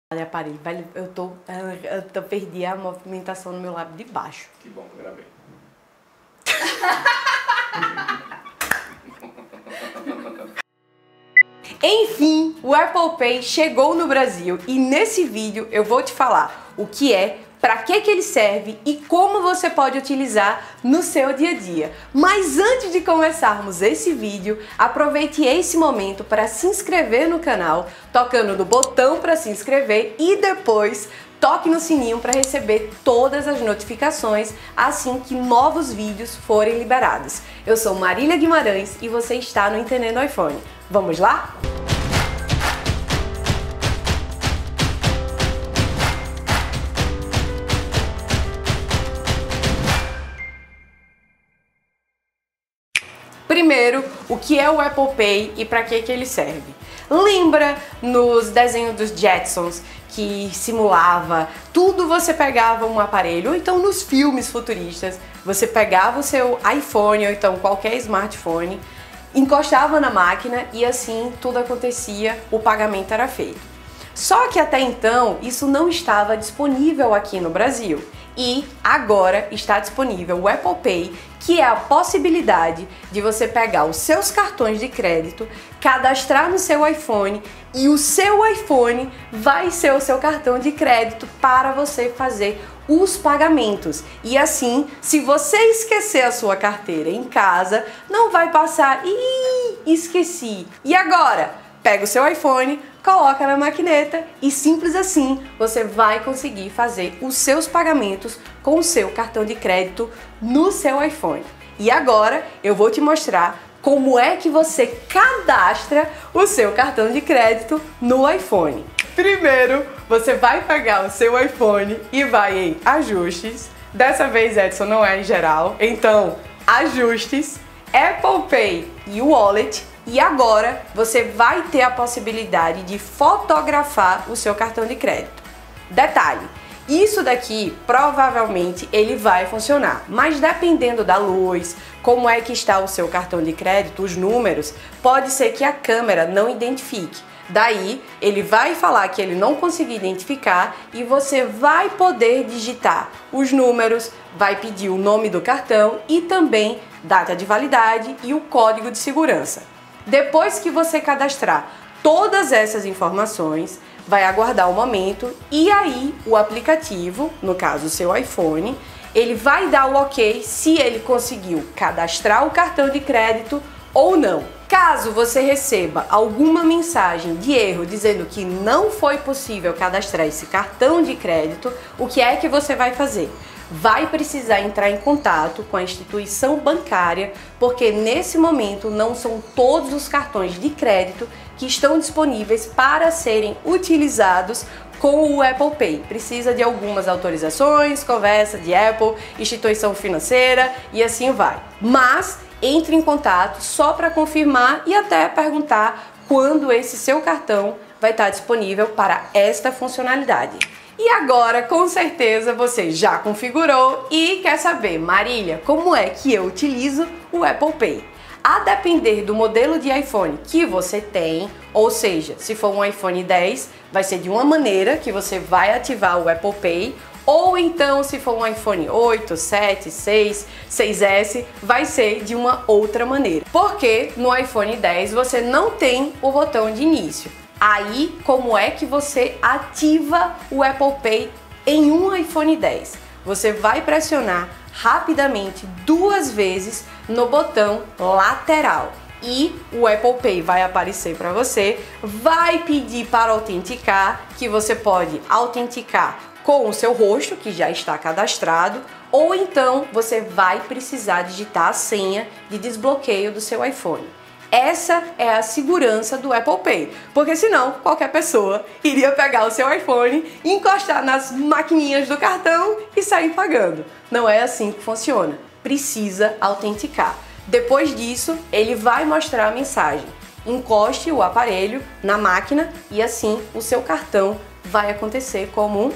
Olha, aparelho, eu perdi a movimentação no meu lábio de baixo. Que bom que eu gravei. Enfim, o Apple Pay chegou no Brasil e nesse vídeo eu vou te falar o que é, para que ele serve e como você pode utilizar no seu dia a dia. Mas antes de começarmos esse vídeo, aproveite esse momento para se inscrever no canal, tocando no botão para se inscrever e depois toque no sininho para receber todas as notificações assim que novos vídeos forem liberados. Eu sou Marília Guimarães e você está no Entendendo iPhone. Vamos lá? Primeiro, o que é o Apple Pay e para que ele serve? Lembra nos desenhos dos Jetsons que simulava tudo? Você pegava um aparelho, ou então nos filmes futuristas, você pegava o seu iPhone ou então qualquer smartphone, encostava na máquina e assim tudo acontecia, o pagamento era feito. Só que até então isso não estava disponível aqui no Brasil. E agora está disponível o Apple Pay, que é a possibilidade de você pegar os seus cartões de crédito, cadastrar no seu iPhone e o seu iPhone vai ser o seu cartão de crédito para você fazer os pagamentos. E assim, se você esquecer a sua carteira em casa, não vai passar, esqueci. E agora? Pega o seu iPhone, coloca na maquineta e simples assim você vai conseguir fazer os seus pagamentos com o seu cartão de crédito no seu iPhone. E agora eu vou te mostrar como é que você cadastra o seu cartão de crédito no iPhone. Primeiro, você vai pegar o seu iPhone e vai em Ajustes. Dessa vez, Edson, não é em geral. Então, Ajustes, Apple Pay e Wallet. E agora você vai ter a possibilidade de fotografar o seu cartão de crédito. Detalhe, isso daqui provavelmente ele vai funcionar, mas dependendo da luz, como é que está o seu cartão de crédito, os números, pode ser que a câmera não identifique. Daí ele vai falar que ele não conseguiu identificar e você vai poder digitar os números, vai pedir o nome do cartão e também data de validade e o código de segurança. Depois que você cadastrar todas essas informações, vai aguardar um momento e aí o aplicativo, no caso o seu iPhone, ele vai dar o ok se ele conseguiu cadastrar o cartão de crédito ou não. Caso você receba alguma mensagem de erro dizendo que não foi possível cadastrar esse cartão de crédito, o que é que você vai fazer? Vai precisar entrar em contato com a instituição bancária, porque nesse momento não são todos os cartões de crédito que estão disponíveis para serem utilizados com o Apple Pay. Precisa de algumas autorizações, conversa de Apple, instituição financeira e assim vai. Mas entre em contato só para confirmar e até perguntar quando esse seu cartão vai estar disponível para esta funcionalidade. E agora, com certeza, você já configurou e quer saber, Marília, como é que eu utilizo o Apple Pay? A depender do modelo de iPhone que você tem, ou seja, se for um iPhone 10, vai ser de uma maneira que você vai ativar o Apple Pay, ou então se for um iPhone 8, 7, 6, 6S, vai ser de uma outra maneira. Porque no iPhone 10 você não tem o botão de início. Aí, como é que você ativa o Apple Pay em um iPhone 10? Você vai pressionar rapidamente 2 vezes no botão lateral e o Apple Pay vai aparecer para você, vai pedir para autenticar, que você pode autenticar com o seu rosto, que já está cadastrado, ou então você vai precisar digitar a senha de desbloqueio do seu iPhone. Essa é a segurança do Apple Pay, porque senão qualquer pessoa iria pegar o seu iPhone, encostar nas maquininhas do cartão e sair pagando. Não é assim que funciona, precisa autenticar. Depois disso, ele vai mostrar a mensagem. Encoste o aparelho na máquina e assim o seu cartão vai acontecer como um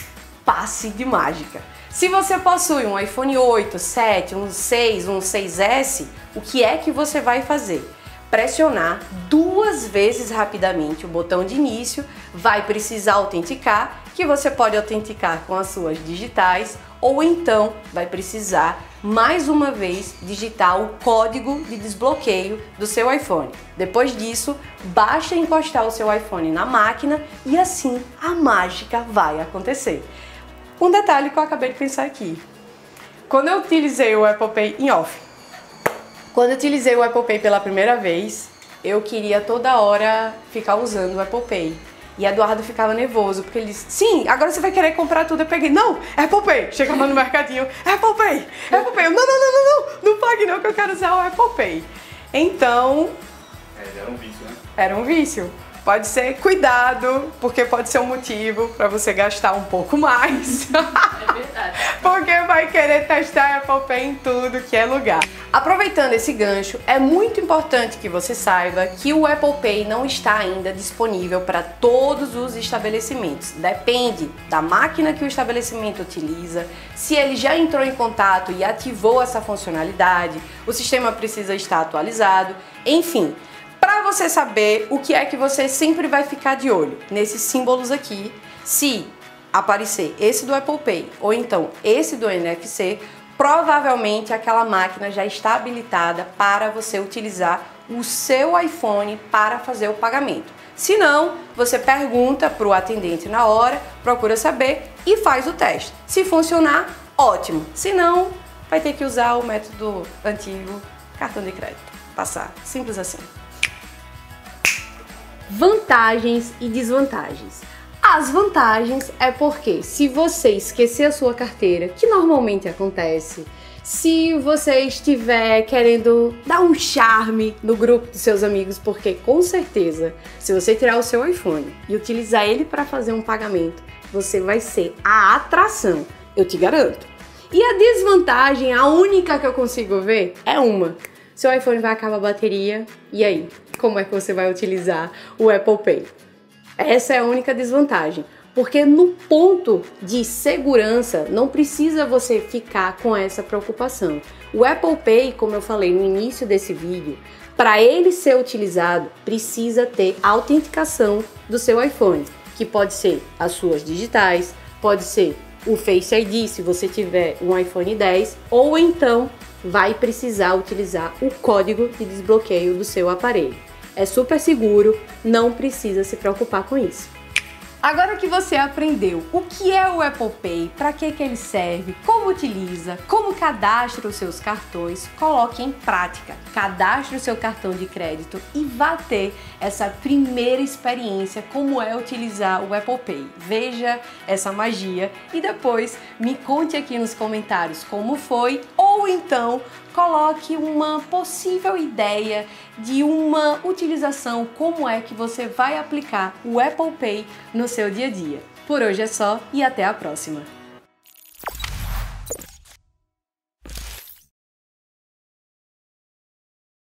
passe de mágica. Se você possui um iPhone 8, 7, um 6, um 6S, o que é que você vai fazer? pressionar 2 vezes rapidamente o botão de início, vai precisar autenticar, que você pode autenticar com as suas digitais, ou então vai precisar mais uma vez digitar o código de desbloqueio do seu iPhone. Depois disso, basta encostar o seu iPhone na máquina e assim a mágica vai acontecer. Um detalhe que eu acabei de pensar aqui. Quando eu utilizei o Apple Pay em off, quando eu utilizei o Apple Pay pela primeira vez, eu queria toda hora ficar usando o Apple Pay. E Eduardo ficava nervoso, porque ele disse, sim, agora você vai querer comprar tudo. Eu peguei, não, Apple Pay. Chegava no mercadinho, Apple Pay, Apple Pay. Eu, não pague não, que eu quero usar o Apple Pay. Então... era um vício, né? Era um vício. Pode ser, cuidado, porque pode ser um motivo para você gastar um pouco mais. É verdade. Porque vai querer testar Apple Pay em tudo que é lugar. Aproveitando esse gancho, é muito importante que você saiba que o Apple Pay não está ainda disponível para todos os estabelecimentos. Depende da máquina que o estabelecimento utiliza, se ele já entrou em contato e ativou essa funcionalidade, o sistema precisa estar atualizado, enfim. Para você saber o que é que você sempre vai ficar de olho nesses símbolos aqui, se aparecer esse do Apple Pay ou então esse do NFC, provavelmente aquela máquina já está habilitada para você utilizar o seu iPhone para fazer o pagamento. Se não, você pergunta para o atendente na hora, procura saber e faz o teste. Se funcionar, ótimo. Se não, vai ter que usar o método antigo, cartão de crédito. Passar, simples assim. Vantagens e desvantagens. As vantagens é porque se você esquecer a sua carteira, que normalmente acontece, se você estiver querendo dar um charme no grupo dos seus amigos, porque com certeza, se você tirar o seu iPhone e utilizar ele para fazer um pagamento, você vai ser a atração, eu te garanto. E a desvantagem, a única que eu consigo ver, é uma. Seu iPhone vai acabar a bateria, e aí? Como é que você vai utilizar o Apple Pay? Essa é a única desvantagem, porque no ponto de segurança não precisa você ficar com essa preocupação. O Apple Pay, como eu falei no início desse vídeo, para ele ser utilizado, precisa ter a autenticação do seu iPhone, que pode ser as suas digitais, pode ser o Face ID se você tiver um iPhone 10, ou então vai precisar utilizar o código de desbloqueio do seu aparelho. É super seguro, não precisa se preocupar com isso. Agora que você aprendeu o que é o Apple Pay, para que ele serve, como utiliza, como cadastra os seus cartões, coloque em prática. Cadastre o seu cartão de crédito e vá ter essa primeira experiência como é utilizar o Apple Pay. Veja essa magia e depois me conte aqui nos comentários como foi, ou então coloque uma possível ideia de uma utilização, como é que você vai aplicar o Apple Pay no seu dia a dia. Por hoje é só e até a próxima!